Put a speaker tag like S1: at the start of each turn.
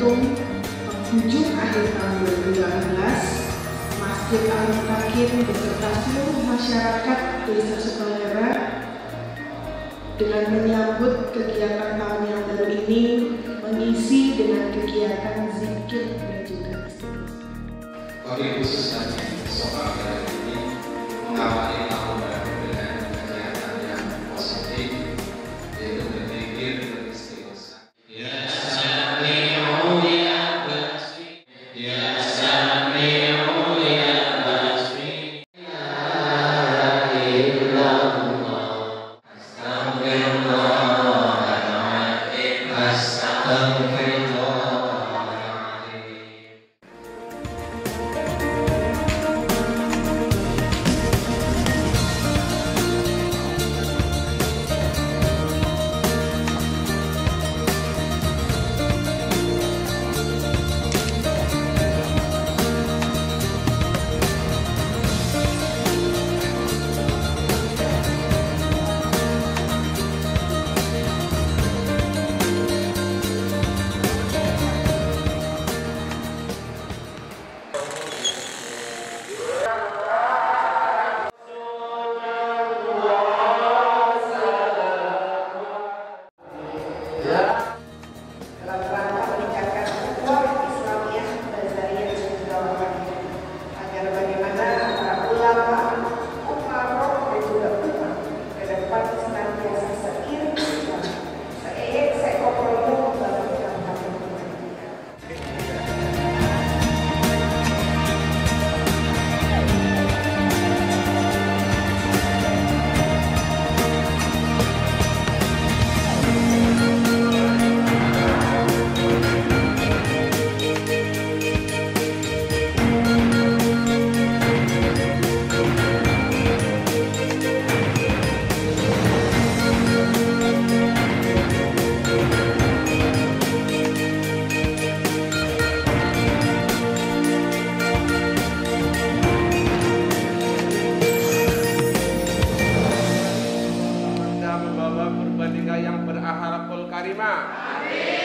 S1: momentum penghujung akhir tahun 2018, Masjid Al-Mutakin beserta seluruh masyarakat Desa Sukalera dengan menyambut kegiatan tahun yang baru ini mengisi dengan kegiatan zikir dan juga istighfar.
S2: Wabil khusus soal ini mengawali tahun baru dengan kegiatan yang positif, yaitu berzikir dan istighfar. Ya Sami'u ya Basir, ya Sami'u ya Basir, ya illallah, astagfirullahaladzim, astagfirullah.
S3: Membawa purbanika yang berakhlakul karimah. Amin.